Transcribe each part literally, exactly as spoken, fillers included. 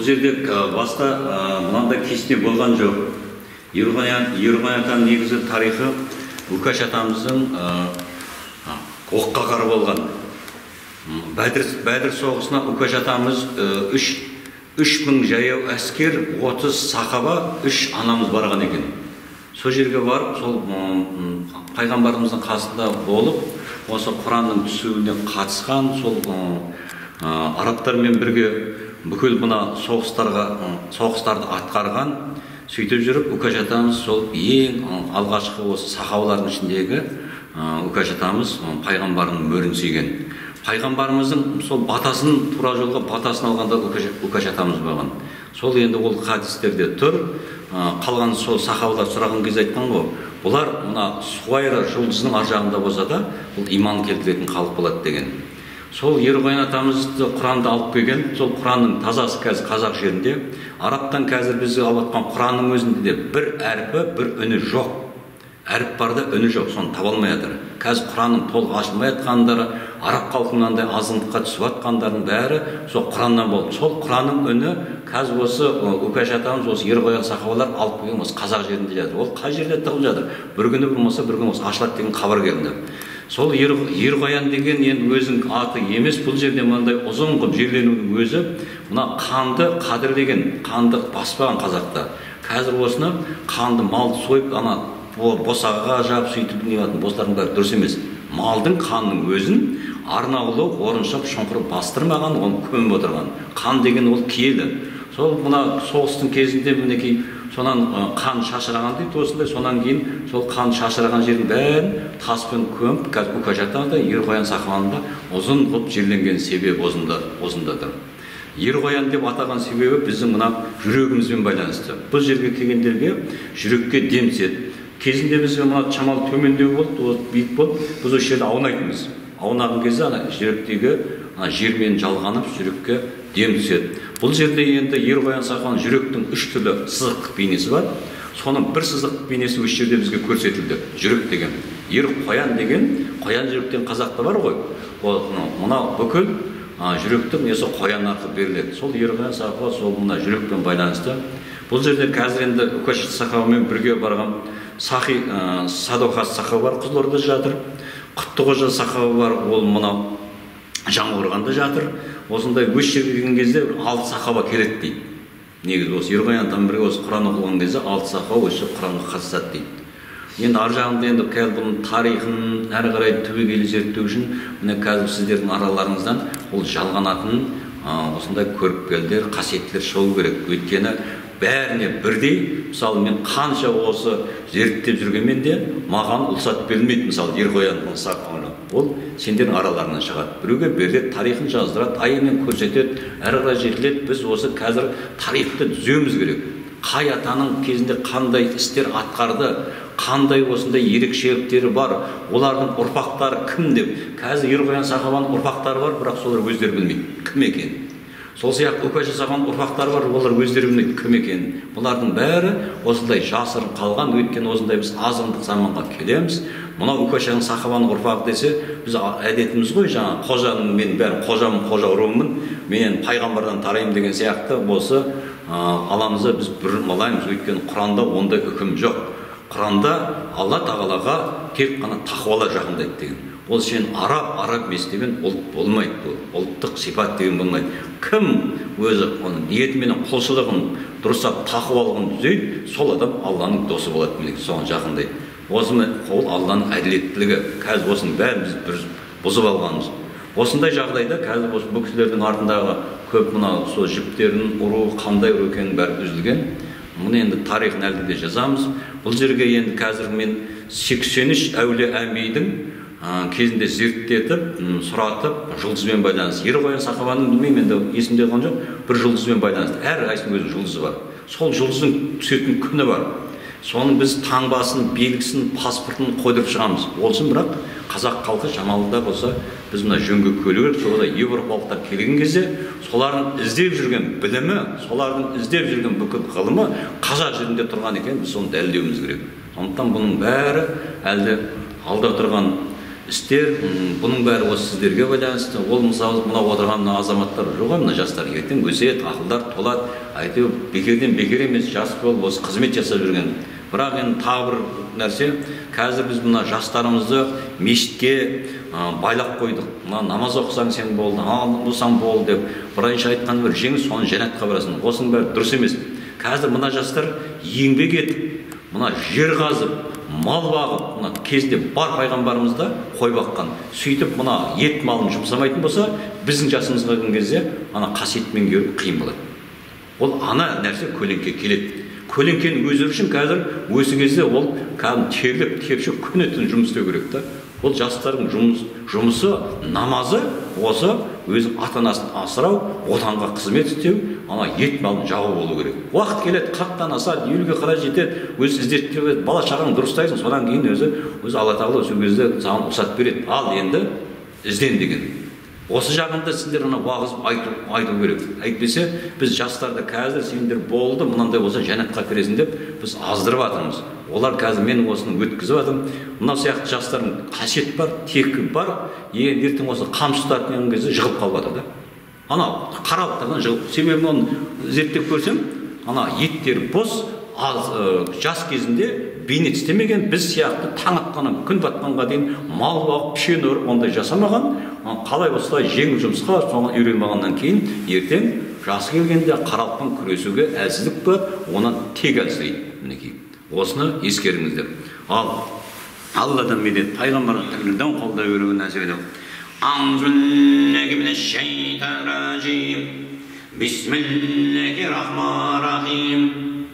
жерде баста мынандай кесте болған жоқ. Ерғоян атаның негізі тарихы Үкаш атамыздың оққа қары болған. Бәдір соғысына Үкаш атамыз үш мың жаяу әскер, отыз сахаба, үш анамыз барған екен. Сол жерге барып, сол пайғамбарымыздың қасында болып, осы Құранның түсуіне қатысқан, сол арабтармен бірге бүкіл мына соғыстарды атқарған, сөйтіп жүріп, Үкаш атамыз сол ең алғашқы осы сахабалардың ішіндегі Үкаш атамыз пайғамбарының мөрін сүйген. Пайғамбарымыздың сол батасын, тура жолға батасын алғанда Үкаш атамыз болған. Сол енді ол хадистерде тұр. Қалған сол сахабалар сұраған кезде айтқан ғой, бұлар мына Суайра жұлдызының ар жағында болса да, бұл иман келтіретін халық болады деген. Сол Ерғоян атамызды Құранды алып келген, сол Құранның тазасы қазір қазақ жерінде, арабтан қазір бізді алып атқан Құранның өзінде де бір әрпі, бір үні жоқ. Әріп бар да үні жоқ, соны таба алмай жатыр. Қазір Құранның толық ашылмай жатқандары, араб халқынан да азғындыққа түсіп жатқандардың бәрі сол Құраннан болды. Сол Құранның үні қазір осы Үкаш атамыз, осы Ерғоян сахабалар алып келген осы қазақ жерінде жатыр. Ол қай жерде тығылып жатыр? Bir күні болмаса, бір күні осы ашылады деген хабар келді. Сол Ерғоян деген енді өзінің аты емес, бұл жерде мынандай ұзын қылып жерленудің өзі, мына қанды қадірлеген, қанды баспаған қазақта. Қазір осыны қанды малды сойып, ана босағаға жап сөйтіп неғатын бостардың бәрі дұрыс емес. Малдың қанның өзін арнаулы орыншап шұңқыр бастырмаған, оны көміп отырған. Қан деген ол киелі. Сол мына соғыстың кезінде мінекей сонан қан шашыраған дейді осындай, сонан кейін сол қан шашыраған жердің бәрін таспен көміп, қазір Үкаш атамызда Ерғоян сахабасында ұзын қылып жерленген себебі осындаdır. Ерғоян деп атаған себебі біздің мына жүрегімізбен байланысты. Бұл жерге келгендерге жүрекке дем түседі. Кезінде біз мына шамалы төмендеу болды, биік болды, біз осы жерде аунайтынбыз. Аунаған кезде ана жүректегі жермен жалғанып, жүрекке дем түседі. Бұл жерде енді Ерғоян сахабаның жүректің үш түрлі сызықтық бейнесі бар. Соның бір сызықтық бейнесі осы жерде бізге көрсетілді. Жүрек деген. Ерқоян деген, қоян жүректен қазақта бар ғой. Мына бүкіл жүректің несі қоян арқылы беріледі. Сол Ерғоян сахаба сол мына жүрекпен байланысты. Бұл жерде қазір енді Үкаш сахабамен бірге барған Сахи Садуқас сахаба бар, Қызылордада жатыр. Құттықожа сахаба бар, ол мына Жаңғырғанда жатыр. Осындай өз жерге келген кезде алты сахаба келеді дейді. Негізі осы Ерғояннан бірге осы Құран оқылған кезде алты сахаба осы Құранға қатысады дейді. Енді ар жағында енді қазір бұның тарихын әрі қарай түбегейлі зерттеу үшін міне қазір сіздердің араларыңыздан ол жалғанатын осындай көріпкелдер, қасиеттілер шығу керек. Өйткені бәріне бірдей, мысалы мен қанша осы зерттеп жүргенмен де маған ұлсат берілмейді, мысалы Ерғоянның сахабаны. Ол сендердің араларынан шығады. Біреуге береді, тарихын жаздырады, айымен көрсетеді, әрі қарай жетіледі. Біз осы қазір тарихты түзеуіміз керек. Қай атаның кезінде қандай істер атқарды, қандай осындай ерекшеліктері бар, олардың ұрпақтары кім деп. Қазір Ерғоян сахабаның ұрпақтары бар, бірақ солар өздері білмейді кім екенін. Сол сияқты Үкаш сахабаның ұрпақтары бар, олар өздері білмейді кім екенін. Бұлардың бәрі осындай жасырын қалған, өйткені осындай біз азғындық заманға келеміз. Мынау Үкаш сахабаның ұрпағы десе, біз әдетіміз ғой, жаңа қожаның мен бәрі қожамын, қожа руымын, мен пайғамбардан тараймын деген сияқты осы аламызда біз бір малаймыз. Өйткені Құранда ондай үкім жоқ. Құранда Алла тағалаға тек қана тақуалар жақындайды деген. Ол сен араб, араб емес деген ұлт болмайды, ұлттық сипат деген болмайды. Кім өзі оның ниетіменен құлшылығын дұрыстап тақуалығын түзейді, сол адам Алланың досы болады, міне соған жақындайды. Осыны ол Алланың әділеттілігі. Қазір осының бәрін біз бір бұзып алғанымыз. Осындай жағдайда қазір осы бұл кісілердің артындағы көп мына сол жіптерін ұру, қандай ұру екенін бәрі үзілген. Мұны енді тарихын әлде де жазамыз. Бұл жерге енді қазір мен сексен үш әулие әмбейдің кезінде зерттетіп, сұратып, жұлдызбен байланысты. Ерғоян сахабаның білмеймін енді есімде қалған жоқ, бір жұлдызбен байланысты. Әр қайсының өзінің жұлдызы бар. Сол жұлдыздың түсетін күні бар. Соның біз таңбасын, белгісін, паспортын қойдырып шығамыз. Ол үшін бірақ қазақ халқы шамалыда болса, біз мына жөнге көлу керек. Соларда европалықтар келген кезде, солардың іздеп жүрген білімі, солардың іздеп жүрген бүкіл ғылымы қазақ жерінде тұрған екен, біз соны дәлелдеуіміз керек. Сондықтан бұның бәрі әлде алда тұрған істер, бұның бәрі осы сіздерге байланысты. Ол мысалы мына отырған мына азаматтар жоқ, мына жастар ертең өседі, ақылдар толады. Әйтеуір бекерден бекер емес, жас болып осы қызмет жасап жүрген. Бірақ енді тағы бір нәрсе, қазір біз мына жастарымызды мешітке байлап қойдық. Мына намаз оқысаң сен болды, болсаң болды деп. Бірінші айтқан бір жеңіс, соны жәннатқа барасың. Осының бәрі дұрыс емес. Қазір мына жастар еңбек етіп, мына жер қазып, мал бағып, мына кезінде бар пайғамбарымызда қой баққан. Сөйтіп мына ет малын жұмсамайтын болса, біздің жасымызға келген кезде ана қасиетмен көру қиын болады. Ол ана нәрсе көлеңке келеді. Көлеңкенің өзі үшін қазір осы кезде ол кәдімгі терлеп, тепшіп күн өтін жұмыс істеу керек та. Ол жастардың жұмыс, жұмысы, намазы осы өзінің ата-анасын асырау, отанға қызмет істеу, ана ет малын жауы болу керек. Уақыт келеді, қырықтан асады, елуге қарай жетеді, өзі іздетіп, бала шағаң дұрыстайсың, содан кейін өзі өзі Алла Тағала сол кезде саған рұқсат береді. Ал енді ізден деген. Осы жағында сіздер ана уағыз айту керек. Әйтпесе біз жастарды қазір сендер болды, мынандай болса жәннатқа кіресің деп біз аздырып жатырмыз. Олар қазір мен осыны өткізіп жатырмын. Мына сияқты жастардың қасиет бар, тегі бар. Енді ертең осы қамшы ұстатын кезде жығылып қалып жатыр да. Ана қаралықтардан жығылып. Себебі оны зерттеп көрсем, ана еттері бос, аз жас кезінде бейнет істемеген, біз сияқты таң атқаннан күн батқанға дейін мал бағып, пішен өріп, ондай жасамаған. Қалай осылай жеңіл жұмысқа соған үйренбағаннан кейін ертең жасы келгенде қаралықпен күресуге әлсіздік бар, онан тек әлсірейді. Мінекей. Осыны ескеріңіздер. Ал Алладан медет, пайғамбардың тірлерден қолдай өрігін нәсіп етіп. Аузбиллахи минаш-шайтанир-ражим. Бисмиллахир-рахманир-рахим.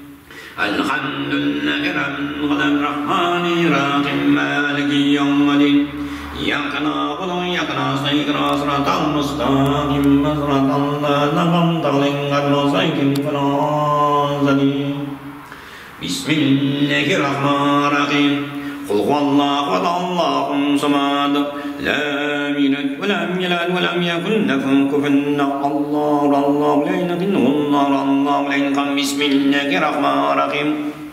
Алхамдулиллахи rabbil rahmanir-rahim. Maliki yawmiddin. إياك نعبد وإياك نستعين اهدنا الصراط المستقيم صراط الذين أنعمت عليهم غير المغضوب عليهم. بسم الله الرحمن الرحيم. قل هو الله أحد الله الصمد لم يلد ولم يولد ولم يكن له كفوا أحد. الله الله لا إله إلا الله الله لا إله. بسم الله الرحمن الرحيم.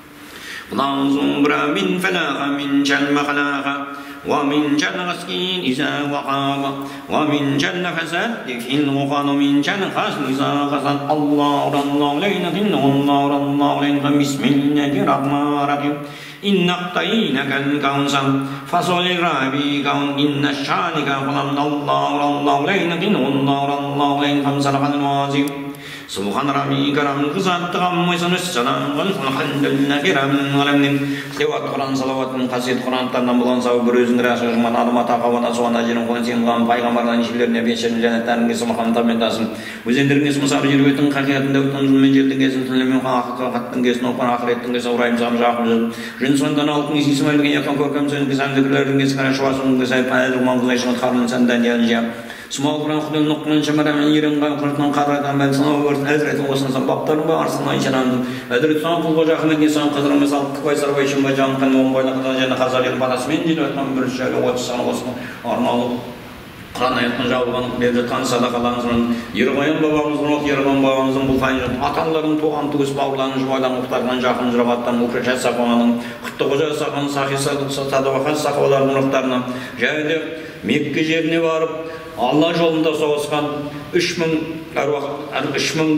قل أعوذ برب الفلق من شر ما خلق ومن شر غاسق إذا وقب ومن شر حاسد في العقد ومن شر حاسد إذا حسد. الله الله لا إله إلا الله الله لا إله. بسم الله الرحمن الرحيم. إنا أعطيناك الكوثر فصل لربك إن شانئك هو الأبتر. الله الله لا إله إلا الله الله لا إله. صدق العظيم. سبحان ربك رب العزة عما يصفون والحمدلله رب العالمين. Lewat Quran salavatın kasiyet Kur'an'tan bulan savı bir özün rəsul jüman adıma taqavana soğan ajırın qoyun qan paygambardan işlerine beşerin cennetlerin gesi makamda mendasın. Özenlerin gesi musabı jirvetin hakikatinde ötün men jelden gesin tünlemen hakikatin gesin opan ahiretin gesi uğrayım sam jaqım. Jün sondan altın İsmail'in yakın körkəm sözün gesandıkların gesi kana şuasın gesi paydır mangızayşın qarnın senden geleceğim. Small Brown Khudun Nukman Shamaram and Yiram Kurtan Karat and Belson over Ezra was some Bapter Bars and Lanchan. Other example was Ahmed Nisan Kazram Conservation by John Kanon by the Hazard Palasmin, number shadow what son was or no. Kranayat Najavan, the Kansada Kalansan, Yerovan Babams, not Yerovan Babams, and Bufain, Atalan to Antus Baulan, Joalan of Tarnan Japan, Ravatan, Mukresapan, Toja Sakan Sakisa, Satado Hasakola, Noctarna, Jade, Mekki жеріне барып, Алла жолында соғысқан үш мың әруақ, үш мың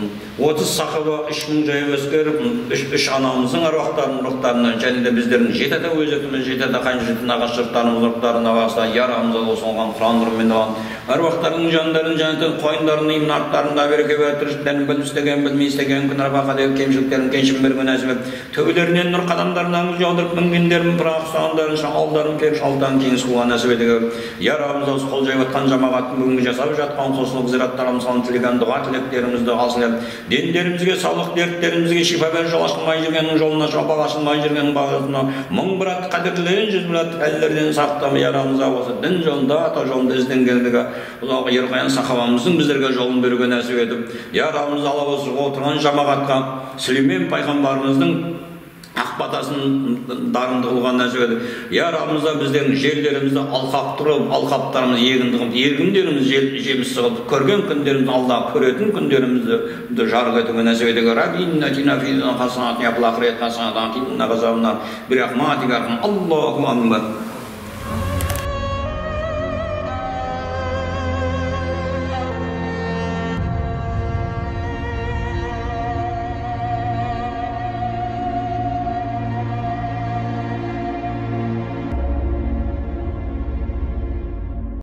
отыз сахаба, үш мың жаяу әскер, үш анамыздың әруақтарының рухтарынан және де біздердің жеті ата өзетіміз, жеті ата қайынжетін ағаш жұрттарымыз рухтарына бағыста ярамызға қосылған Құран нұрымен оған әруақтарының жандарын жәннеттің қойындарын иман арттарында береке бер тіршіліктерін біліп істеген, білмей істеген күн арбаға деп кемшіліктерін кеншім берген нәсіп ет. Төбелерінен нұр қадамдарынан гүл жаудырып мінгендерін бірақ ұстағандарын шалдарын періш алдан кейін суға нәсіп етігі. Ярамызға осы қол жайып атқан жамағаттың бүгінгі жасап жатқан қосылық зираттарымыз салын тілеген дұға тілектерімізді алсын. Дендерімізге саулық, дерттерімізге шипа бер, жол ашылмай жүргеннің жолына жапа ашылмай жүргеннің бағытына мың бір ат қадірлі жүз бір ат әлдерден сақтамы ярамызға осы дін жолында, ата жолында ізденгендігі ұзағы ерқаян сахабамыздың біздерге жолын беруге нәсіп етіп, ярамыз ала осы отырған жамағатқа Сүлеймен пайғамбарымыздың ақбатасын дарынды қылған нәсіп етіп, ярамызда біздердің жерлерімізді алқап тұрып, алқаптарымыз егіндігіміз, егіндеріміз жеміс сығып, көрген күндерімізді алда көретін күндерімізді жарық етуге нәсіп етіп, Раббина атина фид хасанат, я фил ахирати хасанат, вақина азабан нар, бирахматика архам. Аллаху акбар.